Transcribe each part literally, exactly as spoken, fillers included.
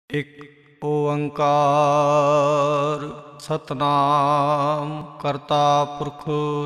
ਇਕ ਓੰਕਾਰ ਸਤਨਾਮ ਕਰਤਾ ਪੁਰਖ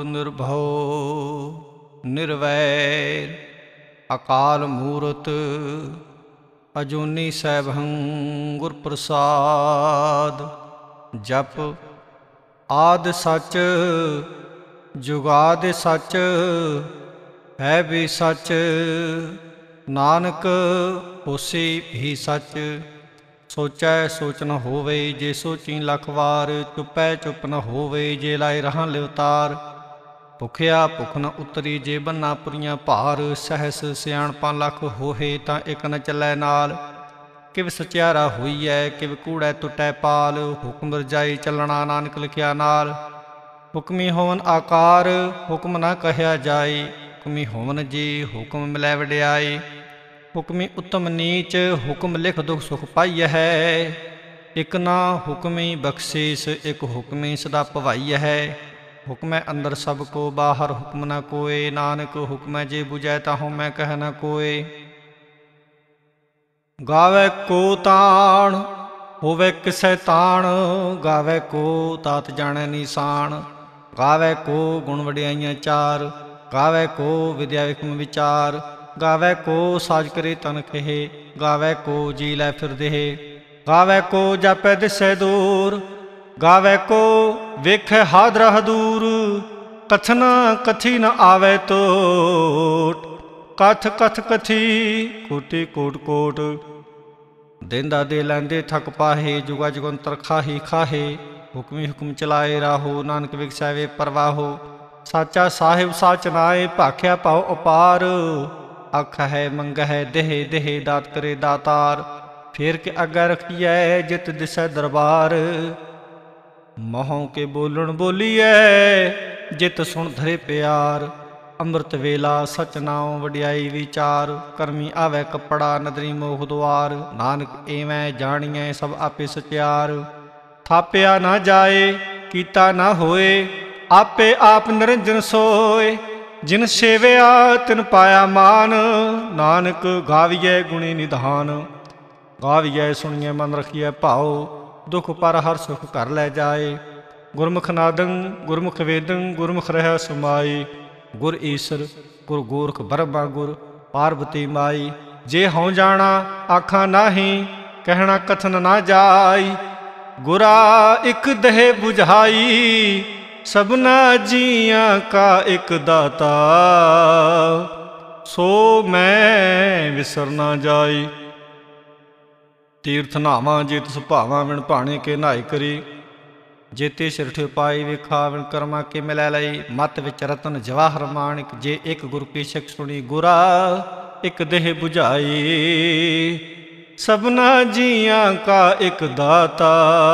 ਨਿਰਭਉ ਨਿਰਵੈਰ ਅਕਾਲ ਮੂਰਤ ਅਜੂਨੀ ਸੈਭੰ ਗੁਰ ਪ੍ਰਸਾਦ। ਜਪ ਆਦਿ ਸੱਚ ਜੁਗਾਦਿ ਸੱਚ ਹੈ ਵੀ ਸੱਚ, ਨਾਨਕ ਹੋਸੀ ਵੀ ਸੱਚ। ਸੋਚੈ ਸੋਚ ਨ ਹੋਵੇ ਜੇ ਸੋਚੀ ਲੱਖ ਵਾਰ, ਚੁੱਪੈ ਚੁੱਪ ਨ ਹੋਵੇ ਜੇ ਲਾਏ ਰਹਾਂ ਲਿਵਤਾਰ। ਭੁਖਿਆ ਭੁਖ ਨ ਉਤਰੀ ਜੇ ਬੰਨਾ ਪੁਰੀਆਂ ਭਾਰ, ਸਹਿਸ ਸਿਆਣਪਾਂ ਲੱਖ ਹੋਏ ਤਾਂ ਇੱਕ ਨ ਚੱਲੈ ਨਾਲ। ਕਿਵ ਸਚਿਆਰਾ ਹੋਈਐ ਕਿਵ ਕੂੜੈ ਟੁੱਟੈ ਪਾਲ, ਹੁਕਮ ਰਜਾਈ ਚੱਲਣਾ ਨਾਨਕ ਲਿਖਿਆ ਨਾਲ। ਹੁਕਮੀ ਹੋਵਨ ਆਕਾਰ ਹੁਕਮ ਨਾ ਕਹਿਆ ਜਾਏ, ਹੁਕਮੀ ਹੋਵਨ ਜੀ ਹੁਕਮ ਮਿਲੈ ਵਡਿਆਈ। ਹੁਕਮੀ ਉੱਤਮ ਨੀਚ ਹੁਕਮ ਲਿਖ ਦੁਖ ਸੁਖ ਪਾਈਐ ਹੈ, ਇਕ ਨਾ ਹੁਕਮੀ ਬਖਸ਼ੀਸ ਇਕ ਹੁਕਮੀ ਸਦਾ ਭਵਾਈਐ ਹੈ। ਹੁਕਮੈ ਅੰਦਰ ਸਭ ਕੋ ਬਾਹਰ ਹੁਕਮ ਨ ਕੋਏ, ਨਾਨਕ ਹੁਕਮੈ ਜੇ ਬੁਝੈ ਤਾਹੂ ਮੈਂ ਕਹਿ ਨ ਕੋਏ। ਗਾਵੈ ਕੋ ਤਾਣ ਹੋਵੇ ਕਿਸੈ ਤਾਣ, ਗਾਵੈ ਕੋ ਤਾਤ ਜਾਣੈ ਨੀਸਾਨ। ਗਾਵੈ ਕੋ ਗੁਣ ਵਡਿਆਈਆਂ ਚਾਰ, ਗਾਵੈ ਕੋ ਵਿਦਿਆ ਵਿਖਮ ਵਿਚਾਰ। ਗਾਵੈ ਕੋ ਸਾਜ ਕਰੇ ਤਨ ਖੇ, ਗਾਵੈ ਕੋ ਜੀ ਲੈ ਫਿਰ ਦੇਹ। ਗਾਵੈ ਕੋ ਜਾਪੈ ਦਿਸੈ ਦੂਰ, ਗਾਵੈ ਕੋ ਵੇਖੈ ਹਾਦਰਾ ਹਦੂਰ। ਕਥਨ ਕਥੀ ਨ ਆਵੈ ਤੋਟ, ਕਥ ਕਥ ਕਥੀ ਕੋਟੀ ਕੋਟ ਕੋਟ। ਦੇਂਦਾ ਦੇ ਲੈਂਦੇ ਥਕ ਪਾਹੇ, ਜੁਗਾ ਜੁਗੰਤਰ ਖਾਹੀ ਖਾਹੇ। ਹੁਕਮੀ ਹੁਕਮ ਚਲਾਏ ਰਾਹੋ, ਨਾਨਕ ਵਿਗਸੈ ਵੇ ਪਰਵਾਹੋ। ਸਾਚਾ ਸਾਹਿਬ ਸਾਚ ਨਾਏ ਭਾਖਿਆ ਭਾਉ ਅਪਾਰ, ਆਖ ਹੈ ਮੰਗ ਹੈ ਦੇਹ ਦੇਹ ਦਾਤ ਕਰੇ ਦਾਤਾਰ। ਫੇਰ ਕੇ ਅੱਗੇ ਰਖੀਐ ਜਿਤ ਦਿਸੈ ਦਰਬਾਰ, ਮਹੋਂ ਕੇ ਬੋਲਣ ਬੋਲੀਐ ਜਿਤ ਸੁਣ ਧਰੇ ਪਿਆਰ। ਅੰਮ੍ਰਿਤ ਵੇਲਾ ਸਚ ਨਾਉ ਵਡਿਆਈ ਵਿਚਾਰ, ਕਰਮੀ ਆਵੈ ਕੱਪੜਾ ਨਦਰੀ ਮੋਹ ਦੁਆਰ। ਨਾਨਕ ਏਵੈ ਜਾਣੀਐ ਸਭ ਆਪੇ ਸਚਿਆਰ, ਥਾਪਿਆ ਨਾ ਜਾਏ ਕੀਤਾ ਨਾ ਹੋਏ। ਆਪੇ ਆਪ ਨਿਰੰਜਨ ਸੋਏ, ਜਿਨ ਸੇਵਿਆ ਤਿਨ ਪਾਇਆ ਮਾਨ। ਨਾਨਕ ਗਾਵੀਐ ਗੁਣੀ ਨਿਧਾਨ, ਗਾਵੀਐ ਸੁਣੀਐ ਮਨ ਰਖੀਐ ਭਾਉ। ਦੁਖ ਪਰ ਹਰ ਸੁਖ ਘਰ ਲੈ ਜਾਏ, ਗੁਰਮੁਖ ਨਾਦੰ ਗੁਰਮੁਖ ਵੇਦੰ ਗੁਰਮੁਖ ਰਹਿ ਸਮਾਈ। ਗੁਰ ਈਸਰ ਗੁਰ ਗੋਰਖ ਬਰਮਾ ਗੁਰ ਪਾਰਬਤੀ ਮਾਈ। ਜੇ ਹਉ ਜਾਣਾ ਆਖਾਂ ਨਾਹੀ, ਕਹਿਣਾ ਕਥਨ ਨਾ ਜਾਈ। ਗੁਰਾ ਇਕ ਦੇਹ ਬੁਝਾਈ, ਸਭਨਾ ਜੀਆਂ ਕਾ ਇਕ ਦਾਤਾ। ਸੋ ਮੈਂ ਵਿਸਰ ਨਾ ਜਾਈ। ਤੀਰਥ ਨਾਵਾਂ ਜੇ ਤਿਸ ਭਾਵਾਂ ਵਿਣ ਭਾਣੇ ਕੇ ਨਹਾਇ ਕਰੀ। ਜੇਤੇ ਸਿਰਠ ਪਾਈ ਵੇਖਾ ਵਿਣ ਕਰਮਾ ਕੇ ਮਿਲੈ ਲਈ। ਮਤ ਵਿੱਚ ਰਤਨ ਜਵਾਹਰ ਮਾਣਿਕ, ਜੇ ਇੱਕ ਗੁਰ ਕੀ ਸਿੱਖ ਸੁਣੀ। ਗੁਰਾ ਇੱਕ ਦੇਹ ਬੁਝਾਈ, ਸਭਨਾ ਜੀਆਂ ਕਾ ਇੱਕ ਦਾਤਾ।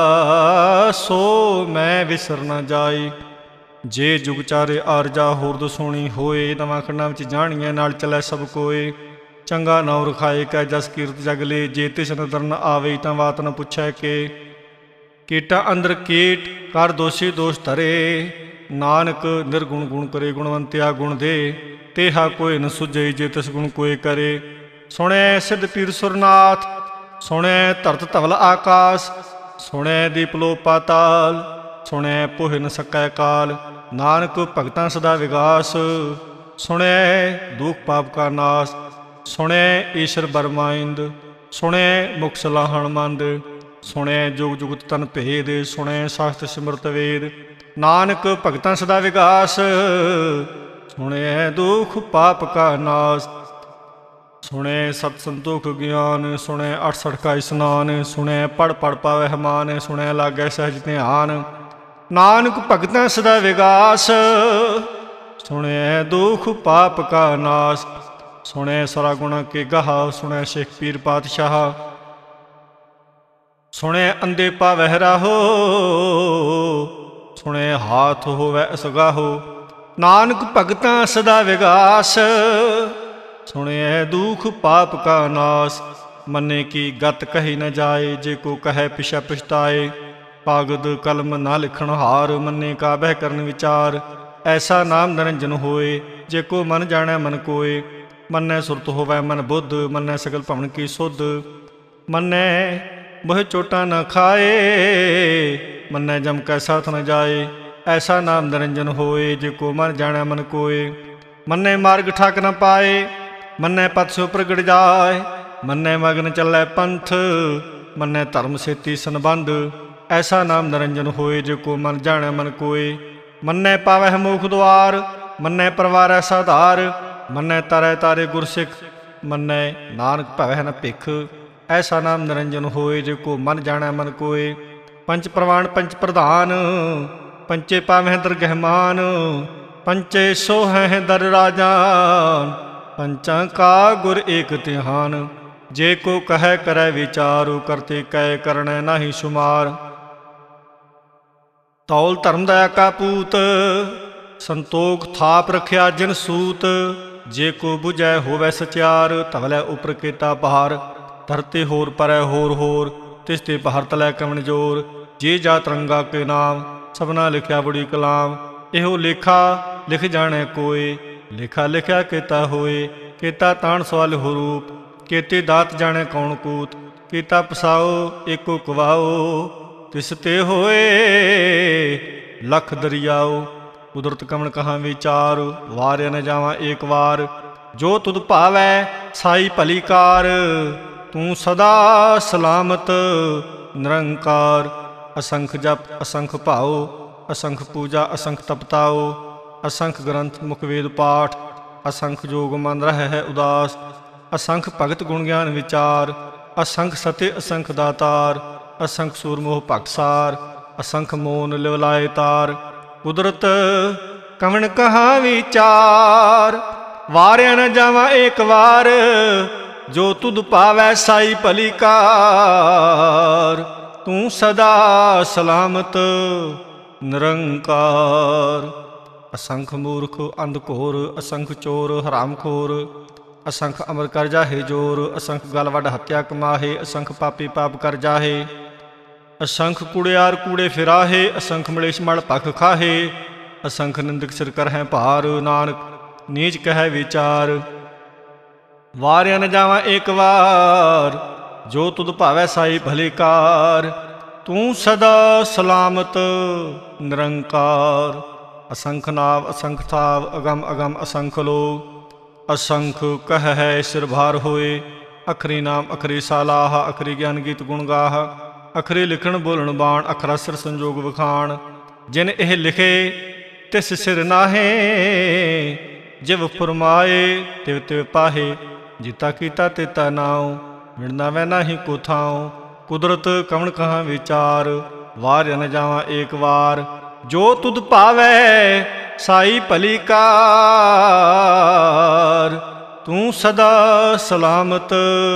ਸੋ ਮੈਂ ਵਿਸਰ ਨਾ ਜਾਈ। ਜੇ ਜੁਗ ਚਾਰੇ ਆਰਜਾ ਹੋਰਦ ਸੋਣੀ ਹੋਏ, ਨਵਾਂ ਖੰਡਾਂ ਵਿੱਚ ਜਾਣੀਐ ਨਾਲ ਚੱਲੈ ਸਭ ਕੋਏ। ਚੰਗਾ ਨਾਉ ਰਖਾਏ ਕੈ ਜਸ ਕੀਰਤ ਜਗ ਲੇ, ਜੇ ਤਿਸ ਨਦਰ ਨ ਆਵੇ ਤਾਂ ਬਾਤ ਨ ਪੁੱਛੈ ਕੇ। ਕੀਟਾਂ ਅੰਦਰ ਕੀਟ ਕਰ ਦੋਸ਼ੀ ਦੋਸ਼ ਧਰੇ, ਨਾਨਕ ਨਿਰਗੁਣ ਗੁਣ ਕਰੇ ਗੁਣਵੰਤਿਆ ਗੁਣ ਦੇ। ਤੇਹਾ ਕੋਈ ਨ ਸੁਝਈ ਜੇ ਤਿਸ ਗੁਣ ਕੋਏ ਕਰੇ। ਸੁਣੈ ਸਿੱਧ ਪੀਰ ਸੁਰਨਾਥ, ਸੁਣੈ ਧਰਤ ਧਵਲ ਆਕਾਸ। ਸੁਣੈ ਦੀਪਲੋ ਪਾਤਾਲ, ਸੁਣੈ ਪੋਹਿ ਨ ਸਕੈ ਕਾਲ। ਨਾਨਕ ਭਗਤਾਂ ਸਦਾ ਵਿਗਾਸ, ਸੁਣੈ ਦੁਖ ਪਾਪ ਕਾ ਨਾਸ। ਸੁਣੈ ਈਸ਼ਰ ਬਰਮਾਇੰਦ, ਸੁਣੈ ਮੁਖ ਸਲਾਹਣ ਮੰਦ। ਸੁਣੈ ਜੁਗ ਜੁਗਤ ਤਨ ਭੇਦ, ਸੁਣੈ ਸਾਸਤ ਸਿਮਰਤ ਵੇਦ। ਨਾਨਕ ਭਗਤਾਂ ਸਦਾ ਵਿਗਾਸ, ਸੁਣੈ ਦੁਖ ਪਾਪ ਕਾ ਨਾਸ। ਸੁਣੈ ਸਤ ਸੰਤੋਖ ਗਿਆਨ, ਸੁਣੈ ਅਠਸਠ ਕਾ ਇਸਨਾਨ। ਸੁਣੈ ਪੜ ਪੜ ਪਾਵੈ ਹਮਾਨ, ਸੁਣੈ ਲਾਗੈ ਸਹਿਜ ਧਿਆਨ। ਨਾਨਕ ਭਗਤਾਂ ਸਦਾ ਵਿਗਾਸ, ਸੁਣੈ ਦੁਖ ਪਾਪ ਕਾ ਨਾਸ। ਸੁਣੈ ਸਰਾ ਗੁਣਾ ਕੇ ਗਾਹ, ਸੁਣੈ ਸ਼ੇਖ ਪੀਰ ਪਾਤਸ਼ਾਹ। ਸੁਣੈ ਅੰਧੇ ਪਾਵਹਿ ਰਾਹੋ, ਸੁਣੈ ਹਾਥ ਹੋਵੈ ਅਸਗਾਹੋ। ਨਾਨਕ ਭਗਤਾਂ ਸਦਾ ਵਿਗਾਸ, ਸੁਣਿਐ ਦੁਖ ਪਾਪ ਕਾ ਨਾਸ। ਮੰਨੇ ਕੀ ਗਤ ਕਹੀ ਨ ਜਾਏ, ਜੇ ਕੋ ਕਹੈ ਪਿਛੈ ਪਛਤਾਏ। ਕਾਗਦ ਕਲਮ ਨਾ ਲਿਖਣ ਹਾਰ, ਮੰਨੇ ਕਾ ਬਹਿ ਕਰਨ ਵਿਚਾਰ। ਐਸਾ ਨਾਮ ਨਿਰੰਜਨ ਹੋਏ, ਜੇ ਕੋ ਮਨ ਜਾਣੈ ਮਨ ਕੋਏ। ਮੰਨੈ ਸੁਰਤ ਹੋਵੈ ਮਨ ਬੁੱਧ, ਮੰਨੈ ਸਗਲ ਭਵਨ ਕੀ ਸੁਧ। ਮੰਨੈ मोह चोटा न खाए, मन्नै जम कै साथ न जाए। ऐसा नाम निरंजन होए, जे को मन जाने मन कोय। मन्नै मार्ग ठाक न पाए, मन्नै पथ सो प्रगट जाए। मन्नै मगन चलै पंथ, मन्नै धर्म सेती संबंध। ऐसा नाम निरंजन होए, जे को मन जाने मन कोय। मन्नै पावै मोख द्वार, मन्नै परवारै साधार। मन्नै तरੈ तारे गुरसिख, मन्नै नानक भवै न भिख। ऐसा नाम निरंजन होए, जे को मन जाने मन कोय। पंच प्रवाण पंच प्रधान, पंचे पावै दरगह मान। पंचे सोहै दर राजान, पंचां का गुर एक तिहान। जे को कहै करै विचारु, करते कै करनै नाहि सुमार। तौल धर्म दया का पूत, संतोख थाप रखिया जिन सूत। जे को बुझै होवै सचियार, धवलै उपर केता बहार। धरते होर परै होर होर, तिसते बहार तलै कवण जोर। जे जा तरंगा के नाम, सबना लिखिया बड़ी कलाम। एहो लेखा लिख जाणै कोय, लेखा लिखिया केता होए। केता ताण सवाल हो रूप, केते दात जाणै कौण कूत। केता पसाओ एको कवाओ, तिस ते होए लख दरियाओ। कुदरत कमण कहाँ विचार, वार्य न जावां एक वार। जो तुद भावै साई भली कार, तू सदा सलामत निरंकार। असंख जप असंख भाओ, असंख पूजा असंख तपताओ। असंख ग्रंथ मुख वेद पाठ, असंख जोग मन रहै है उदास। असंख भगत गुण ज्ञान विचार, असंख सत्य असंख दातार। असंख सूरमोह भगसार, असंख मोन लिवलाए तार। कुदरत कवण कहाँ विचार, वार्या न जावां एक वार। जो तुद पावै साई भली कार, तू सदा सलामत निरंकार। असंख मूर्ख अंधघोर, असंख चोर हरामखोर। असंख अमर कर जाहे जोर, असंख गल वड हत्या कमाहे। असंख पापी पाप कर जाहे, असंख कूड़ियार कूड़े फिराहे। असंख मलेश मल पख खाहे, असंख निंदक सिर करहै भार। नानक नीच कहै विचार, वार्या न जावां एक वार। जो तुद भावै साई भली कार, तू सदा सलामत निरंकार। असंख नाव असंख थाव, अगम अगम असंख लोग। असंख कह है सिर भार होए, अखरी नाम अखरी सालाह। अखरी ज्ञान गीत गुण गाह, अखरी लिखण बोलण बाण। अखरा सिर संजोग विखाण, जिन एह लिखे तिस सिर नाहे। जिव फुरमाए तिव तिव पाहे, जिता कीता तेता नाउ। मिलना वै नाही को थाऊं, कुदरत कवण कहाँ विचार। वार्य न जावां एक वार, जो तुद पावै साई भली कार। तू सदा सलामत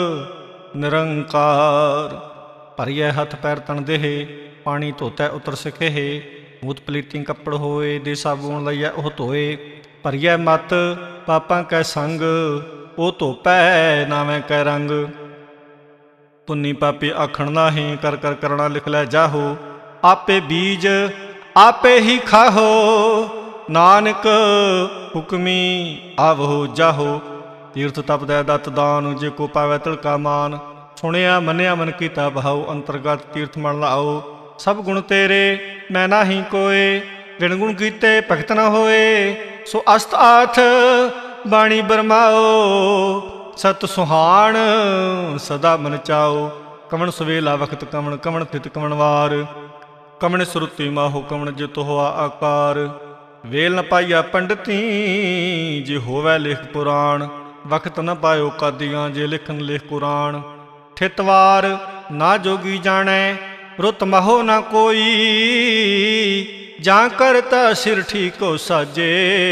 निरंकार। भरिए हथ पैर तन देहे, पानी धोतै उतर सिखेहे। मूत पलीती कपड़ होए, दे साबुन लइया ओह धोए। भरिए मत पापां कै संग, ओ धोपै नावै कै रंग। पुन्नी पापी आखण नाहीं, कर कर करना लिख लै जाहो। आपे बीज आपे ही खाहो, नानक हुक्मी आवहो जाहो। तीर्थ तप दै दत्त दान, जे को पावै तिलका मान। सुनिया मनिया मन कीता भाऊ, अंतर्गत तीर्थ मन लाओ। सब गुण तेरे मैं नाही कोय, बिन गुण कीते भगत न होए। सो अस्त आथ बाणी बरमाओ, सत सुहान सदा मन चाओ। कमण सवेला वखत कमण, कमण तित कमण वार। कमण सुरती माहो, कमण जित होआ आकार। वेल न पाइया पंडिती, जे होवै लेख पुराण। वखत न पायो कादियां, जे लिखन लेख कुरान। ठितवार ना जोगी जाणै, रुत महो न कोई। जां करता सिर ठीको साजे,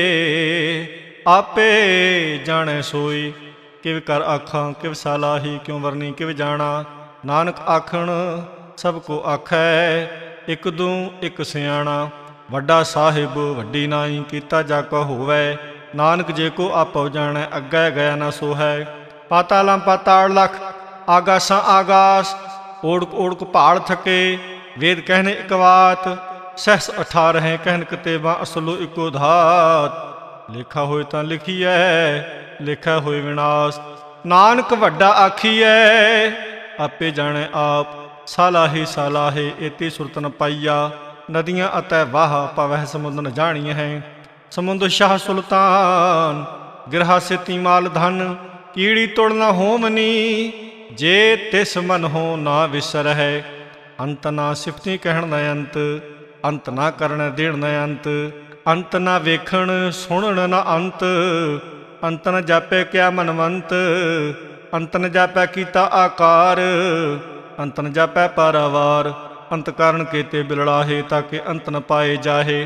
आपे जाणै सोई। किव कर आखां किव सालाही, क्यों वरनी किव जाणा। नानक आखण सब को आखै, इक दू इक सियाणा। वड्डा साहिब वड्डी नाई, कीता जाको होवै। नानक जे को आपो जाणै, अग्गै गया न सोहै। पातालां पाताल लख, आगासां आगास। ओड़क ओड़क पहाड़ थके, वेद कहने इक बात। सहस अठारह कहन कतेबां, असलो इको धात। लिखा होए तां लिखीਐ, लिखा होए विनाश। नानक वड्डा आखीਐ, आपे जाणै आप। ਸਾਲਾਹੀ ਸਾਲਾਹੇ ਏਤੀ ਸੁਰਤ ਨ ਪਾਈਆ। ਨਦੀਆਂ ਅਤੈ ਵਾਹ ਪਵਹਿ ਸਮੁੰਦ ਨ ਜਾਣੀ ਹੈ। ਸਮੁੰਦ ਸ਼ਾਹ ਸੁਲਤਾਨ ਗਿਰਹਾ ਸੇਤੀ ਮਾਲ ਧਨ। ਕੀੜੀ ਤੁੜ ਨ ਹੋਮਨੀ ਜੇ ਤਿਸ ਮਨ ਹੋ ਨਾ ਵਿਸਰ ਹੈ। ਅੰਤ ਨਾ ਸਿਫਤੀ ਕਹਿਣ ਨ ਅੰਤ, ਅੰਤ ਨਾ ਕਰਨ ਦੇਣ ਨ ਅੰਤ। ਅੰਤ ਨਾ ਵੇਖਣ ਸੁਣਨ ਨ ਅੰਤ, ਅੰਤ ਨ ਜਾਪੇ ਕਿਆ ਮਨਵੰਤ। ਅੰਤ ਨ ਜਾਪੈ ਕੀਤਾ ਆਕਾਰ, ਅੰਤ ਨ ਜਾਪੈ ਪਾਰਾਵਾਰ। ਅੰਤ ਕਾਰਨ ਕੇਤੇ ਬਿਲੜਾਹੇ ਤਾਕੇ ਅੰਤ ਨ ਪਾਏ ਜਾਹੇ।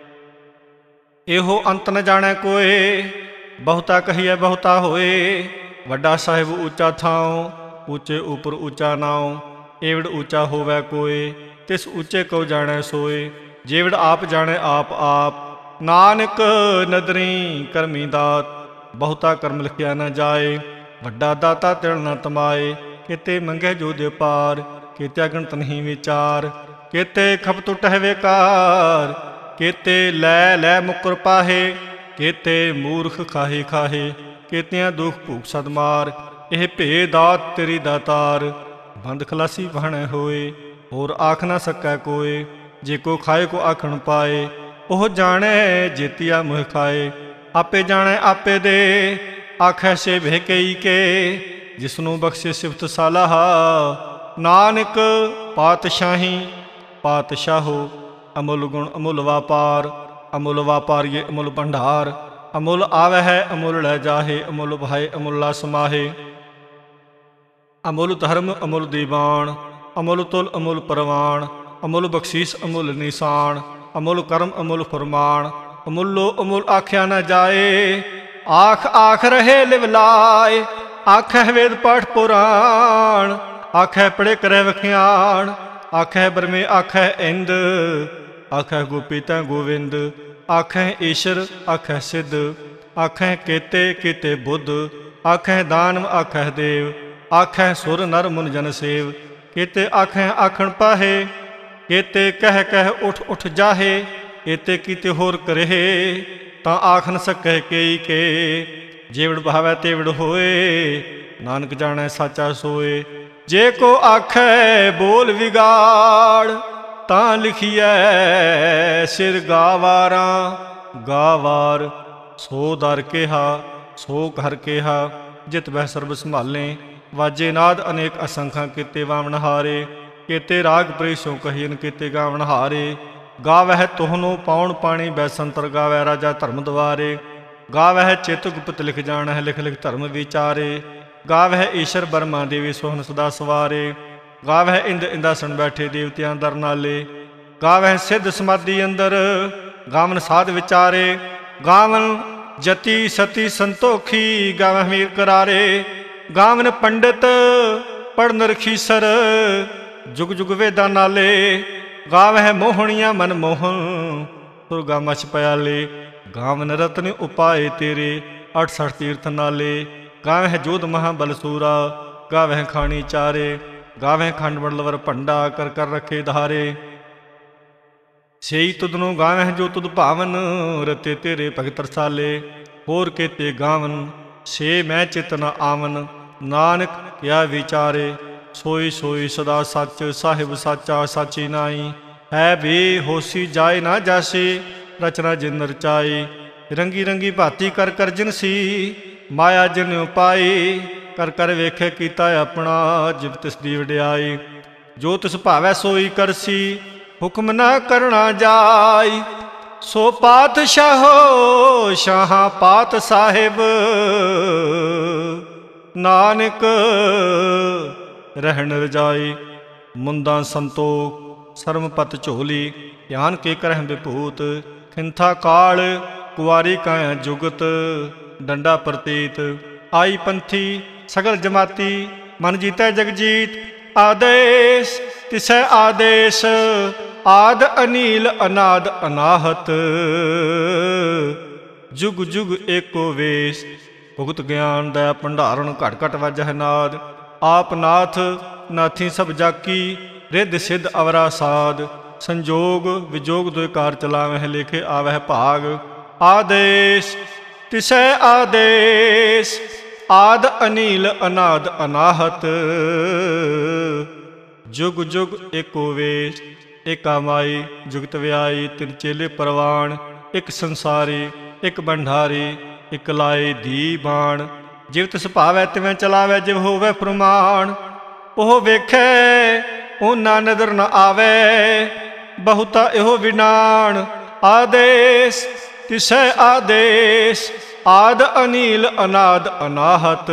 ਇਹੋ ਅੰਤ ਨ ਜਾਣੈ ਕੋਏ, ਬਹੁਤਾ ਕਹੀਐ ਬਹੁਤਾ ਹੋਏ। ਵੱਡਾ ਸਾਹਿਬ ਉੱਚਾ ਥਾਉ, ਉੱਚੇ ਉਪਰ ਉੱਚਾ ਨਾਉ। ਏਵੜ ਉੱਚਾ ਹੋਵੈ ਕੋਏ, ਤਿਸ ਉੱਚੇ ਕਉ ਜਾਣੈ ਸੋਏ। ਜੇਵੜ ਆਪ ਜਾਣੈ ਆਪ ਆਪ, ਨਾਨਕ ਨਦਰੀ ਕਰਮੀ ਦਾਤ। ਬਹੁਤਾ ਕਰਮ ਲਿਖਿਆ ਨ ਜਾਏ, ਵੱਡਾ ਦਾਤਾ ਤਿਲ ਨ ਤਮਾਏ। ਕਿਤੇ ਮੰਗੈ ਜੋ ਦੇ ਪਾਰ, ਕਿਤੇ ਅਗਣਤ ਨਹੀਂ ਵਿਚਾਰ। ਕਿਤੇ ਖਪ ਟੁਟਹਿ ਵੇਕਾਰ, ਕਿਤੇ ਲੈ ਲੈ ਮੁਕਰ ਪਾਹੇ। ਕਿਤੇ ਮੂਰਖ ਖਾਹੇ ਖਾਹੇ, ਕਿਤਿਆਂ ਦੁਖ ਭੂਖ ਸਦ ਮਾਰ। ਇਹ ਭੇ ਦਾਤ ਤੇਰੀ ਦਾਤਾਰ, ਬੰਦ ਖਲਾਸੀ ਬਹਣੈ ਹੋਏ। ਹੋਰ ਆਖ ਨਾ ਸਕੈ ਕੋਏ, ਜੇ ਕੋ ਖਾਏ ਕੋ ਆਖਣ ਪਾਏ। ਉਹ ਜਾਣੈ ਜੇਤੀਆ ਮੁਹ ਖਾਏ, ਆਪੇ ਜਾਣੈ ਆਪੇ ਦੇ। ਆਖੈ ਸੇ ਭੇ ਕਈ ਕੇ, ਜਿਸਨੂੰ ਬਖਸ਼ੇ ਸਿਫਤ ਸਾਲਾਹਾ। ਨਾਨਕ ਪਾਤਸ਼ਾਹੀ ਪਾਤਸ਼ਾਹੋ, ਅਮੁੱਲ ਗੁਣ ਅਮੁੱਲ ਵਾਪਾਰ। ਅਮੁੱਲ ਵਾਪਾਰੀਏ ਅਮੁੱਲ ਭੰਡਾਰ, ਅਮੁੱਲ ਆਵੈ ਹੈ ਅਮੁੱਲ ਲੈ ਜਾਹੇ। ਅਮੁੱਲ ਭਾਏ ਅਮੁੱਲਾ ਸਮਾਹੇ। ਅਮੁੱਲ ਧਰਮ ਅਮੁੱਲ ਦੀਵਾਨ, ਅਮੁੱਲ ਤੁਲ ਅਮੁੱਲ ਪ੍ਰਵਾਨ। ਅਮੁੱਲ ਬਖਸ਼ੀਸ ਅਮੁੱਲ ਨਿਸ਼ਾਨ, ਅਮੁੱਲ ਕਰਮ ਅਮੁੱਲ ਫਰਮਾਨ। ਅਮੁੱਲੋ ਅਮੁੱਲ ਆਖਿਆ ਨ ਜਾਏ, ਆਖ ਆਖ ਰਹੇ ਲਿਵ ਲਾਏ। ਆਖੈ ਵੇਦ ਪਾਠ ਪੁਰਾਣ, ਆਖੈ ਪੜੇ ਕਰੈ ਵਖਿਆਣ। ਆਖੈ ਬਰਮੇ ਆਖੈ ਇੰਦ, ਆਖੈ ਗੋਪੀ ਤੈ ਗੋਵਿੰਦ। ਆਖੈ ਈਸ਼ਰ ਆਖੈ ਸਿੱਧ, ਆਖੈ ਕੇਤੇ ਕੇਤੇ ਬੁੱਧ। ਆਖੈ ਦਾਨਵ ਆਖੈ ਦੇਵ, ਆਖੈ ਸੁਰ ਨਰ ਮੁਨ ਜਨ ਸੇਵ। ਕੇਤੇ ਆਖੈ ਆਖਣ ਪਾਹੇ, ਕੇਤੇ ਕਹਿ ਕਹਿ ਉਠ ਉਠ ਜਾਹੇ। ਏਤੇ ਕੀਤੇ ਹੋਰ ਕਰਹਿ, ਤਾਂ ਆਖ ਨ ਸਕੈ ਕੇਈ ਕੇ। ਜੇਵੜ ਭਾਵੈ ਤੇਵੜ ਹੋਏ, ਨਾਨਕ ਜਾਣੈ ਸਾਚਾ ਸੋਏ। ਜੇ ਕੋ ਆਖੈ ਬੋਲ ਵਿਗਾੜ, ਤਾਂ ਲਿਖੀਐ ਸਿਰ ਗਾਵਾਰਾਂ। ਗਾਵਾਰ ਸੋ ਦਰ ਕਿਹਾ, ਸੋ ਘਰ ਕਿਹਾ। ਜਿਤ ਬਹਿ ਸਰਬ ਸੰਭਾਲੇ, ਵਾਜੇ ਨਾਦ ਅਨੇਕ ਅਸੰਖਾਂ। ਕੀਤੇ ਵਾਵਣ ਹਾਰੇ, ਕੀਤੇ ਰਾਗ ਪ੍ਰੀਸੋਂ ਕਹੀਨ। ਕੀਤੇ ਗਾਵਣ ਹਾਰੇ, ਗਾਵਹਿ ਤੋਹਨੋ ਪਾਉਣ ਪਾਣੀ। ਬੈਸੰਤਰ ਗਾਵੈ ਰਾਜਾ ਧਰਮ ਦੁਆਰੇ। ਗਾਵਹਿ ਚਿਤ ਗੁਪਤ ਲਿਖ ਜਾਣਹਿ, ਲਿਖ ਲਿਖ ਧਰਮ ਵਿਚਾਰੇ। ਗਾਵਹਿ ਈਸ਼ਰ ਬਰਮਾ ਦੇਵੀ ਸੋਹਨ ਸਦਾ ਸਵਾਰੇ। ਗਾਵਹਿ ਇੰਦ ਇੰਦਾਸਣ ਬੈਠੇ ਦੇਵਤਿਆਂ ਦਰ ਨਾਲੇ। ਗਾਵਹਿ ਸਿੱਧ ਸਮਾਧੀ ਅੰਦਰ, ਗਾਵਨ ਸਾਧ ਵਿਚਾਰੇ। ਗਾਵਨ ਜਤੀ ਸਤੀ ਸੰਤੋਖੀ, ਗਾਵਹਿ ਮੀਰ ਕਰਾਰੇ। ਗਾਵਨ ਪੰਡਿਤ ਪੜਨ ਰਖੀਸਰ, ਜੁਗ ਜੁਗ ਵੇਦਾਂ ਨਾਲੇ। ਗਾਵਹਿ ਮੋਹਣੀਆਂ ਮਨ ਮੋਹਨ, ਸੁਰਗਾ ਮਛ ਪਿਆਲੇ। ਗਾਵਨ ਰਤਨ ਉਪਾਏ ਤੇਰੇ, ਅਠ ਸਠ ਤੀਰਥ ਨਾਲੇ। ਗਾਵਹਿ ਜੋਧ ਮਹਾ ਬਲਸੂਰਾ, ਗਾਵਹਿ ਖਾਣੀ ਚਾਰੇ। ਗਾਵਹਿ ਖੰਡ ਬੜਲਵਰ ਭੰਡਾ, ਕਰ ਕਰ ਰਖੇ ਧਾਰੇ। ਸੇਈ ਤੁਧਨੋਂ ਗਾਵਹਿ ਜੋ ਤੁਧ ਭਾਵਨ, ਰਤੇ ਤੇਰੇ ਭਗਤ ਰਸਾਲੇ। ਹੋਰ ਕੇਤੇ ਗਾਵਨ ਸੇ ਮੈਂ ਚਿਤ ਨ ਆਵਨ। ਨਾਨਕ ਕਿਆ ਵਿਚਾਰੇ, ਸੋਈ ਸੋਈ ਸਦਾ ਸੱਚ। ਸਾਹਿਬ ਸਾਚਾ ਸਾਚੀ ਨਾਈ, ਹੈ ਵੀ ਹੋਸੀ ਜਾਏ ਨਾ ਜਾਸੀ। ਰਚਨਾ ਜਿਨ ਰਚਾਈ, ਰੰਗੀ ਰੰਗੀ ਭਾਤੀ ਕਰ ਕਰ ਜਿਨ ਸੀ। ਮਾਇਆ ਜਿਨ ਉਪਾਈ, ਕਰ ਕਰ ਵੇਖੇ ਕੀਤਾ ਆਪਣਾ। ਜਿਵ ਤਿਸ ਦੀ ਵਡਿਆਈ, ਜੋ ਤਿਸ ਭਾਵੈ ਸੋਈ ਕਰਸੀ। ਹੁਕਮ ਨਾ ਕਰਨਾ ਜਾਈ, ਸੋ ਪਾਤਸ਼ਾਹੋ ਸ਼ਾਹਾਂ ਪਾਤ ਸਾਹਿਬ। ਨਾਨਕ ਰਹਿਣ ਰਜਾਈ, ਮੁੰਦਾਂ ਸੰਤੋਖ ਸਰਮਪਤ ਝੋਲੀ। ਧਿਆਨ ਕੇ ਕਰਹਿ ਵਿਭੂਤ, ਖਿੰਥਾ ਕਾਲ ਕੁਆਰੀ ਕਾਇਆ ਜੁਗਤ। ਡੰਡਾ ਪ੍ਰਤੀਤ ਆਈ ਪੰਥੀ, ਸਗਲ ਜਮਾਤੀ ਮਨ ਜੀਤੈ ਜਗਜੀਤ। ਆਦੇਸ਼ ਤਿਸੈ ਆਦੇਸ਼, ਆਦ ਅਨੀਲ ਅਨਾਦ ਅਨਾਹਤ। ਜੁਗ ਜੁਗ ਏਕੋ ਵੇਸ਼, ਭੁਗਤ ਗਿਆਨ ਦਇਆ ਭੰਡਾਰਨ। ਘਟ ਘਟ ਵਜਹਿ ਨਾਦ, ਆਪ ਨਾਥ ਨਾਥੀ ਸਭ ਜਾਕੀ। ਰਿੱਧ ਸਿੱਧ ਅਵਰਾ ਸਾਧ, ਸੰਜੋਗ ਵਿਜੋਗ ਦੁਇ ਕਾਰ ਚਲਾਵਹਿ। ਲੇਖੇ ਆਵਹਿ ਭਾਗ, ਆਦੇਸ਼ ਤਿਸੈ ਆਦੇਸ਼। ਆਦ ਅਨੀਲ ਅਨਾਦ ਅਨਾਹਤ, जुग जुग एको वेश, एका माई जुगत व्याई, तिन चेले परवान, एक संसारी एक भंडारी, एक लाए धी बाण। जिव तिस भावै तिवें चलावै, जिव होवै प्रमाण। ओह वेखै ओना नदर न आवे, बहुता एहो विनाण। आदेश तिसै आदेश, आद अनील अनाद अनाहत।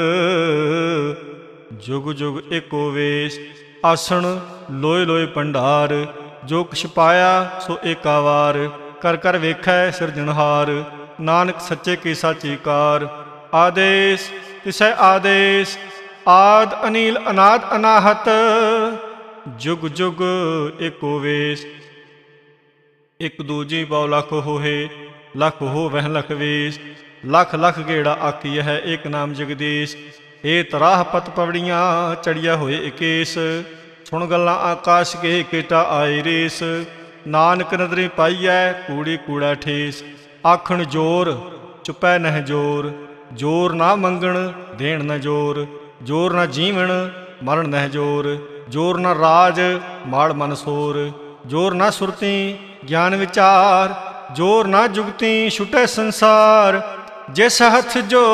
जुग जुग एको वेश, आसण लोए लोए भंडार। जो किछ पाया सो एका वार, कर कर वेखै सिरजनहार। नानक सच्चे की साची कार। आदेश तिसै आदेश, आद अनील अनाद अनाहत। जुग जुग एको वेश, एक दूजी पाओ लख होहे, लख हो वह लख वेश। लख लख गेड़ा आकी है, एक नाम जगदीश। ए तराह पत पवड़ियाँ, चढ़िया होए इकेश। सुन गल्लां आकाश के, केटा आए रेस। नानक नदरी पाईऐ, कूड़ी कूड़ा ठेस। आखण जोर चुपै नह जोर, जोर ना मंगण देण न जोर। जोर न जीवण मरण नह जोर, जोर न राज माड़ मन सोर। जोर न सुरती ज्ञान विचार, जोर ना जुगती छुटै संसार। जिस हथ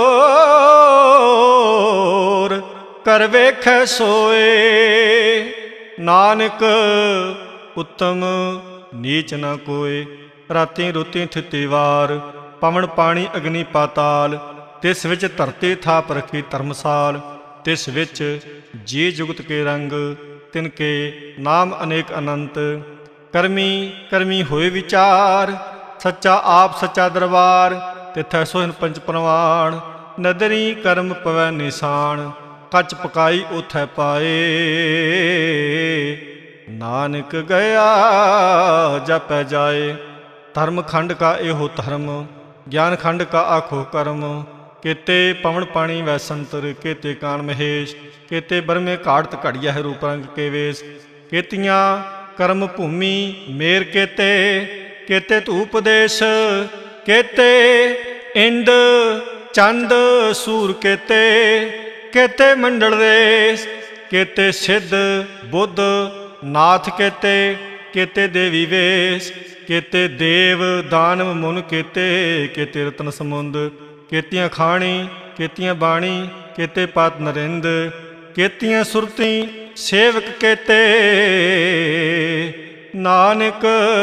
जोर कर वेखै सोए, नानक उत्तम नीच न कोय। राती रुती थिति वार, पवन पानी अग्नि पाताल। तिस विच धरती थाप रखी धर्मसाल। तिस विच जी जुगत के रंग, तिनके नाम अनेक अनंत। करमी करमी होए विचार, सच्चा आप सच्चा दरबार। तिथै सोहन पंच परवान, नदरी कर्म पवै निशान। कच पकाई उथै पाए, नानक गया जपै जाए। धर्म खंड का एहो धर्म, ज्ञान खंड का आखो कर्म। केते पवन पानी वै संतर, केते कान महेश। केते बरमे घाड़त घड़िया है रूप रंग के वेश। केतियां कर्म भूमि मेर केते, केते धूप देश। केते इंद चंद सूर केते, केते मंडल देश। केते सिद्ध बुद्ध नाथ केते, केते देवी वेश। केते देव दानव मुन केते, केते रतन समुंद। केतियां खाणी केतियां बाणी, केते पात नरिंद। केतियां सुरती सेवक केते, नानक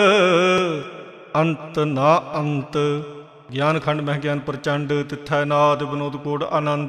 अंत ना अंत। ज्ञान खंड मह ज्ञान प्रचंड, तिथै नाद विनोद कोड आनंद।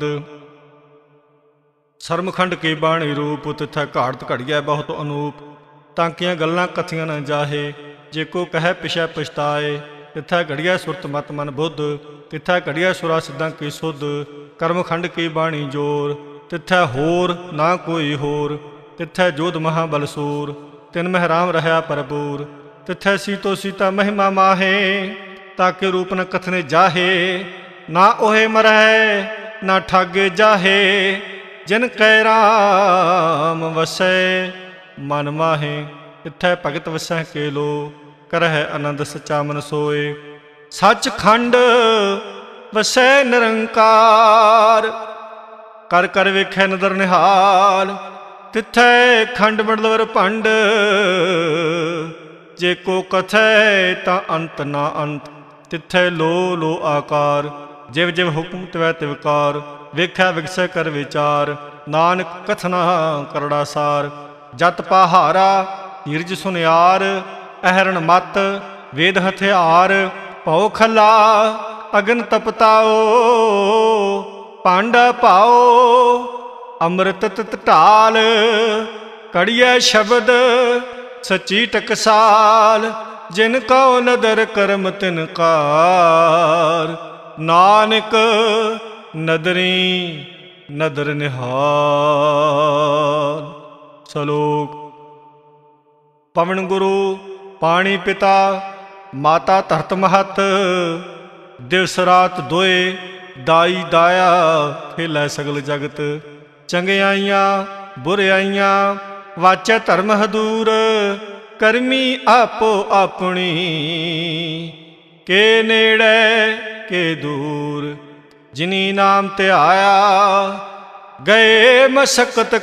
सरमखंड के बाणी रूप, तिथै घाड़त घड़िया बहुत अनूप। तांकियां गल्लां कथियां न जाहे, जे को कहे पिछै पछताए। तिथै घड़िया सुरत मत मन बुद्ध, तिथै घड़िया सुरा सिद्धां की सुध। कर्मखंड की बाणी जोर, तिथै होर ना कोई होर। तिथै जोध महाबल सूर, तिन मह राम रहा परपूर। तिथै सीतो सीता महिमा माहे, ताके रूप न कथने जाहे। ना ओहे मरह ना ठागे जाहे, जिन कै राम वसै मन माहे। तिथै भगत वसै के लो, करह आनंद सच्चा मन सोए। सच खंड वसै निरंकार, कर कर वेखै नदर निहाल। तिथै खंड मंडलवर भंड, जे को कथै ता अंत ना अंत। तिथै लो लो आकार, जिव जिव हुक्म तिवै तिवकार। वेखै विगसै कर विचार, नानक कथना करड़ा सार। जत पहारा धीरज सुनियार, अहरण मत वेद हथियार। भौ खला अगन तपताओ, पांडा पाओ अमृत तित ढाल। कड़िया शब्द सची टकसाल, जिन कौ नदर करम तिनकार। नानक नदरी नदर निहाल। सलोक। पवन गुरु पानी पिता, माता धरत महत। दिवस रात दोए दाई दाया, खेलै सगल जगत। चंगियाइयां बुरियाइयां वाचै धर्म हदूर। करमी आपो अपनी, के नेड़े के दूर। जिनी नाम ते आया ਗਏ ਮਸਕਤ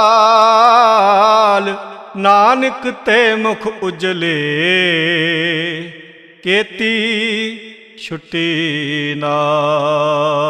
ਕਾਲ, ਨਾਨਕ ਤੇ ਮੁਖ ਉਜਲੇ, ਕੀਤੀ ਛੁੱਟੀ ਨਾਲ।